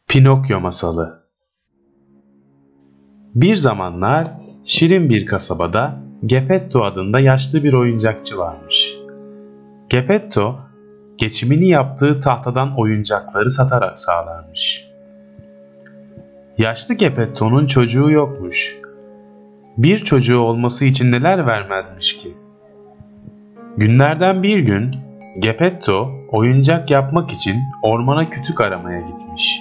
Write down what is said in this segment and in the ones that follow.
Pinokyo Masalı. Bir zamanlar şirin bir kasabada Geppetto adında yaşlı bir oyuncakçı varmış. Geppetto, geçimini yaptığı tahtadan oyuncakları satarak sağlarmış. Yaşlı Geppetto'nun çocuğu yokmuş. Bir çocuğu olması için neler vermezmiş ki? Günlerden bir gün Geppetto oyuncak yapmak için ormana kütük aramaya gitmiş.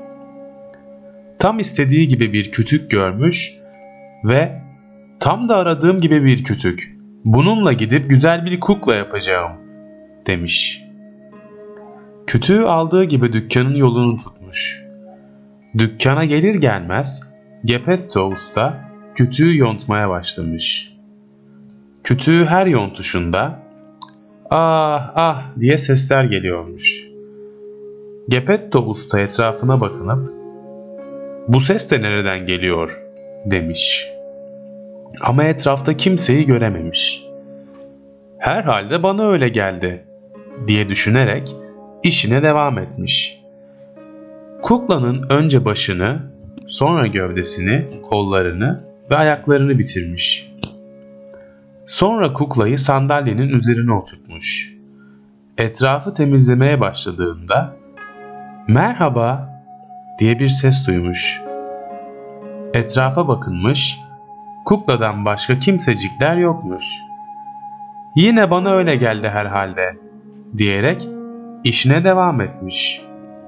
Tam istediği gibi bir kütük görmüş ve "Tam da aradığım gibi bir kütük. Bununla gidip güzel bir kukla yapacağım," demiş. Kütüğü aldığı gibi dükkanın yolunu tutmuş. Dükkana gelir gelmez Geppetto usta kütüğü yontmaya başlamış. Kütüğü her yontuşunda "Ah ah" diye sesler geliyormuş. Geppetto usta etrafına bakınıp "Bu ses de nereden geliyor?" demiş. Ama etrafta kimseyi görememiş. "Herhalde bana öyle geldi," diye düşünerek işine devam etmiş. Kuklanın önce başını, sonra gövdesini, kollarını ve ayaklarını bitirmiş. Sonra kuklayı sandalyenin üzerine oturtmuş. Etrafı temizlemeye başladığında "Merhaba," diye bir ses duymuş. Etrafa bakınmış, kukladan başka kimsecikler yokmuş. "Yine bana öyle geldi herhalde," diyerek işine devam etmiş.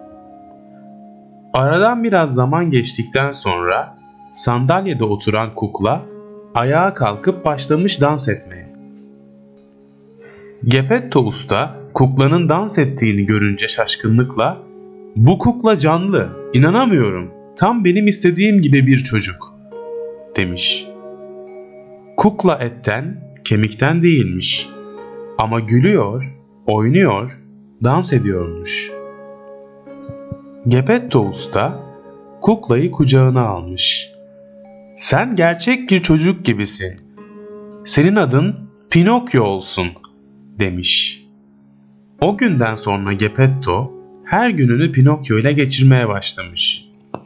Aradan biraz zaman geçtikten sonra sandalyede oturan kukla ayağa kalkıp başlamış dans etmeye. Geppetto usta kuklanın dans ettiğini görünce şaşkınlıkla "Bu kukla canlı, inanamıyorum, tam benim istediğim gibi bir çocuk," demiş. Kukla etten, kemikten değilmiş ama gülüyor, oynuyor, dans ediyormuş. Geppetto usta kuklayı kucağına almış. "Sen gerçek bir çocuk gibisin. Senin adın Pinokyo olsun," demiş. O günden sonra Geppetto her gününü Pinokyo ile geçirmeye başlamış.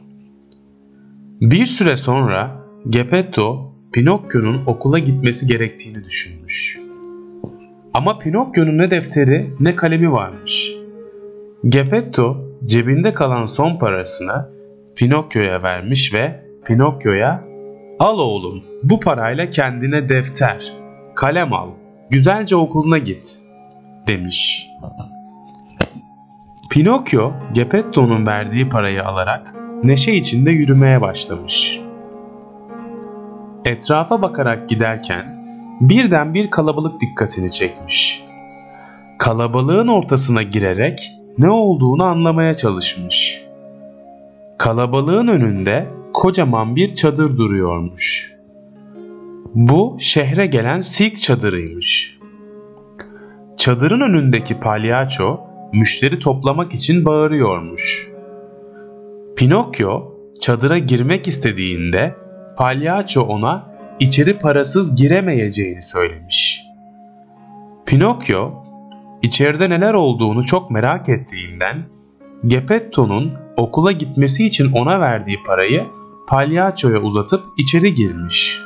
Bir süre sonra Geppetto Pinokyo'nun okula gitmesi gerektiğini düşünmüş. Ama Pinokyo'nun ne defteri ne kalemi varmış. Geppetto cebinde kalan son parasını Pinokyo'ya vermiş ve Pinokyo'ya "Al oğlum, bu parayla kendine defter, kalem al, güzelce okuluna git," demiş. Pinokyo Geppetto'nun verdiği parayı alarak neşe içinde yürümeye başlamış. Etrafa bakarak giderken birden bir kalabalık dikkatini çekmiş. Kalabalığın ortasına girerek ne olduğunu anlamaya çalışmış. Kalabalığın önünde kocaman bir çadır duruyormuş. Bu şehre gelen sirk çadırıymış. Çadırın önündeki palyaço müşteri toplamak için bağırıyormuş. Pinokyo çadıra girmek istediğinde palyaço ona içeri parasız giremeyeceğini söylemiş. Pinokyo içeride neler olduğunu çok merak ettiğinden Geppetto'nun okula gitmesi için ona verdiği parayı palyaçoya uzatıp içeri girmiş.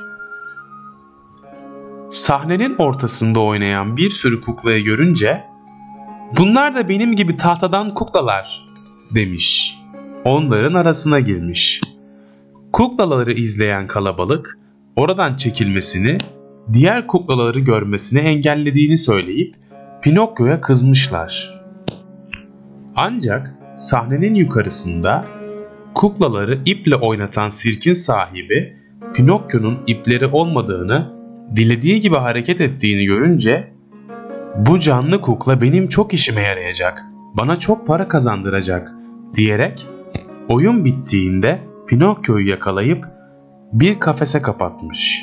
Sahnenin ortasında oynayan bir sürü kuklayı görünce "Bunlar da benim gibi tahtadan kuklalar," demiş. Onların arasına girmiş. Kuklaları izleyen kalabalık oradan çekilmesini, diğer kuklaları görmesini engellediğini söyleyip Pinokyo'ya kızmışlar. Ancak sahnenin yukarısında kuklaları iple oynatan sirkin sahibi Pinokyo'nun ipleri olmadığını, dilediği gibi hareket ettiğini görünce "Bu canlı kukla benim çok işime yarayacak, bana çok para kazandıracak," diyerek oyun bittiğinde Pinokyo'yu yakalayıp bir kafese kapatmış.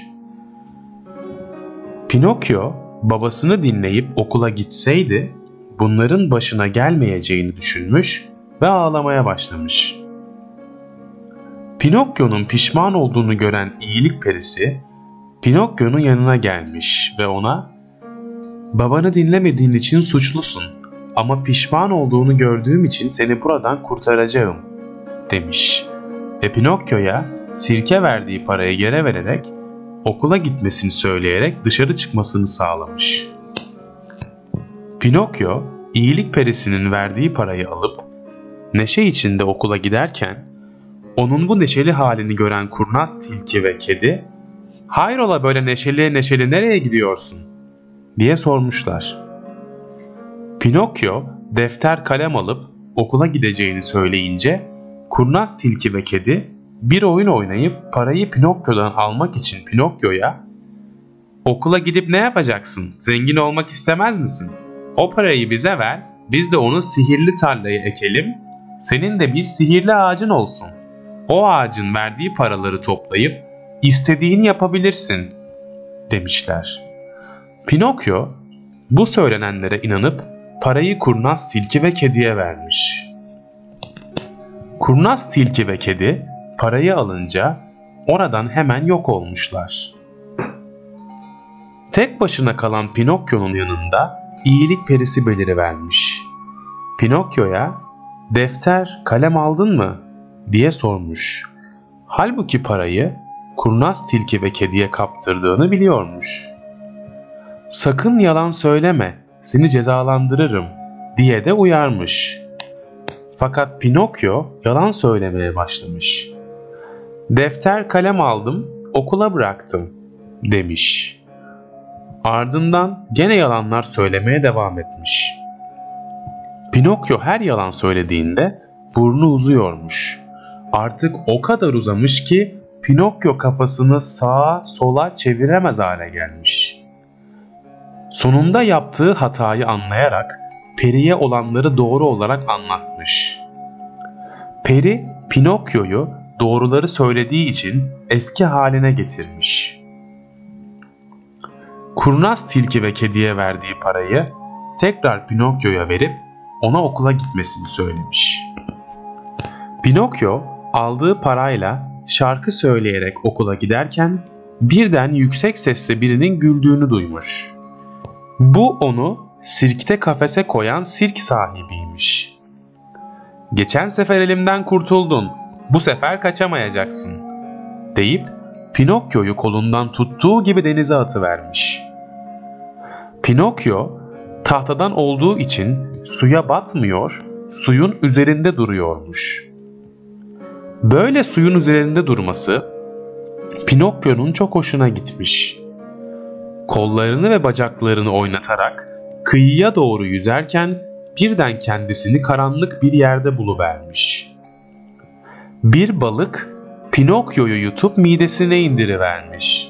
Pinokyo babasını dinleyip okula gitseydi bunların başına gelmeyeceğini düşünmüş ve ağlamaya başlamış. Pinokyo'nun pişman olduğunu gören iyilik perisi Pinokyo'nun yanına gelmiş ve ona "Babanı dinlemediğin için suçlusun ama pişman olduğunu gördüğüm için seni buradan kurtaracağım," demiş. Pinokyo'ya sirke verdiği parayı geri vererek okula gitmesini söyleyerek dışarı çıkmasını sağlamış. Pinokyo iyilik perisinin verdiği parayı alıp neşe içinde okula giderken onun bu neşeli halini gören kurnaz tilki ve kedi "Hayrola böyle neşeli neşeli nereye gidiyorsun?" diye sormuşlar. Pinokyo defter kalem alıp okula gideceğini söyleyince kurnaz tilki ve kedi bir oyun oynayıp parayı Pinokyo'dan almak için Pinokyo'ya "Okula gidip ne yapacaksın? Zengin olmak istemez misin? O parayı bize ver, biz de onu sihirli tarlaya ekelim, senin de bir sihirli ağacın olsun. O ağacın verdiği paraları toplayıp istediğini yapabilirsin," demişler. Pinokyo bu söylenenlere inanıp parayı kurnaz tilki ve kediye vermiş. Kurnaz tilki ve kedi parayı alınca oradan hemen yok olmuşlar. Tek başına kalan Pinokyo'nun yanında iyilik perisi belirivermiş. Pinokyo'ya "Defter, kalem aldın mı?" diye sormuş. Halbuki parayı kurnaz tilki ve kediye kaptırdığını biliyormuş. "Sakın yalan söyleme, seni cezalandırırım," diye de uyarmış. Fakat Pinokyo yalan söylemeye başlamış. "Defter kalem aldım, okula bıraktım," demiş. Ardından gene yalanlar söylemeye devam etmiş. Pinokyo her yalan söylediğinde burnu uzuyormuş. Artık o kadar uzamış ki Pinokyo kafasını sağa sola çeviremez hale gelmiş. Sonunda yaptığı hatayı anlayarak Peri'ye olanları doğru olarak anlatmış. Peri, Pinokyo'yu doğruları söylediği için eski haline getirmiş. Kurnaz tilki ve kediye verdiği parayı tekrar Pinokyo'ya verip ona okula gitmesini söylemiş. Pinokyo aldığı parayla şarkı söyleyerek okula giderken birden yüksek sesle birinin güldüğünü duymuş. Bu onu sirkte kafese koyan sirk sahibiymiş. "Geçen sefer elimden kurtuldun, bu sefer kaçamayacaksın," deyip Pinokyo'yu kolundan tuttuğu gibi denize atıvermiş. Pinokyo tahtadan olduğu için suya batmıyor, suyun üzerinde duruyormuş. Böyle suyun üzerinde durması Pinokyo'nun çok hoşuna gitmiş. Kollarını ve bacaklarını oynatarak kıyıya doğru yüzerken birden kendisini karanlık bir yerde buluvermiş. Bir balık Pinokyo'yu yutup midesine indirivermiş.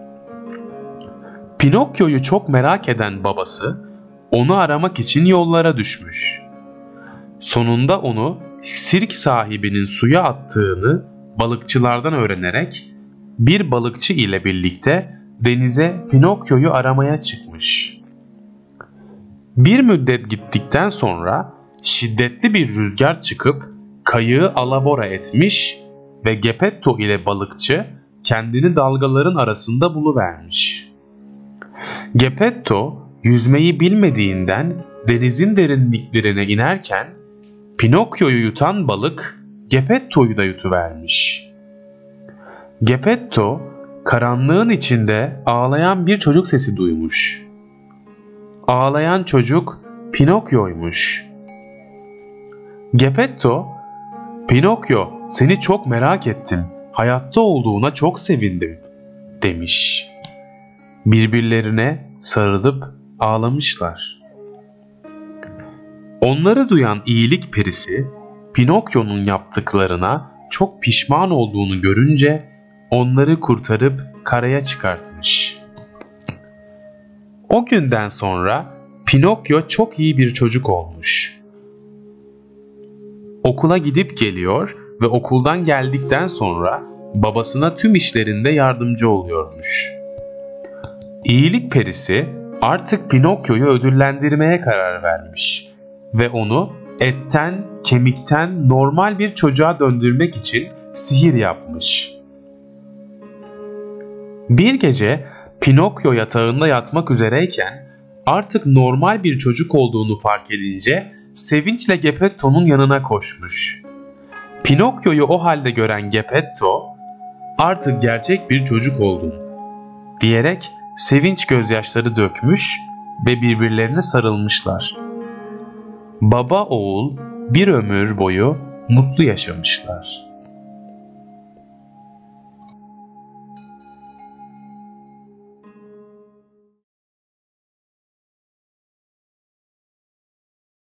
Pinokyo'yu çok merak eden babası onu aramak için yollara düşmüş. Sonunda onu sirk sahibinin suya attığını balıkçılardan öğrenerek bir balıkçı ile birlikte denize Pinokyo'yu aramaya çıkmış. Bir müddet gittikten sonra şiddetli bir rüzgar çıkıp kayığı alabora etmiş ve Geppetto ile balıkçı kendini dalgaların arasında buluvermiş. Geppetto yüzmeyi bilmediğinden denizin derinliklerine inerken Pinokyo'yu yutan balık Geppetto'yu da yutuvermiş. Geppetto karanlığın içinde ağlayan bir çocuk sesi duymuş. Ağlayan çocuk Pinokyo'ymuş. Geppetto, "Pinokyo, seni çok merak ettim, hayatta olduğuna çok sevindim," demiş. Birbirlerine sarılıp ağlamışlar. Onları duyan iyilik perisi Pinokyo'nun yaptıklarına çok pişman olduğunu görünce onları kurtarıp karaya çıkartmış. O günden sonra Pinokyo çok iyi bir çocuk olmuş. Okula gidip geliyor ve okuldan geldikten sonra babasına tüm işlerinde yardımcı oluyormuş. İyilik perisi artık Pinokyo'yu ödüllendirmeye karar vermiş ve onu etten, kemikten normal bir çocuğa döndürmek için sihir yapmış. Bir gece Pinokyo yatağında yatmak üzereyken artık normal bir çocuk olduğunu fark edince sevinçle Geppetto'nun yanına koşmuş. Pinokyo'yu o halde gören Geppetto, "Artık gerçek bir çocuk oldun," diyerek sevinç gözyaşları dökmüş ve birbirlerine sarılmışlar. Baba oğul bir ömür boyu mutlu yaşamışlar.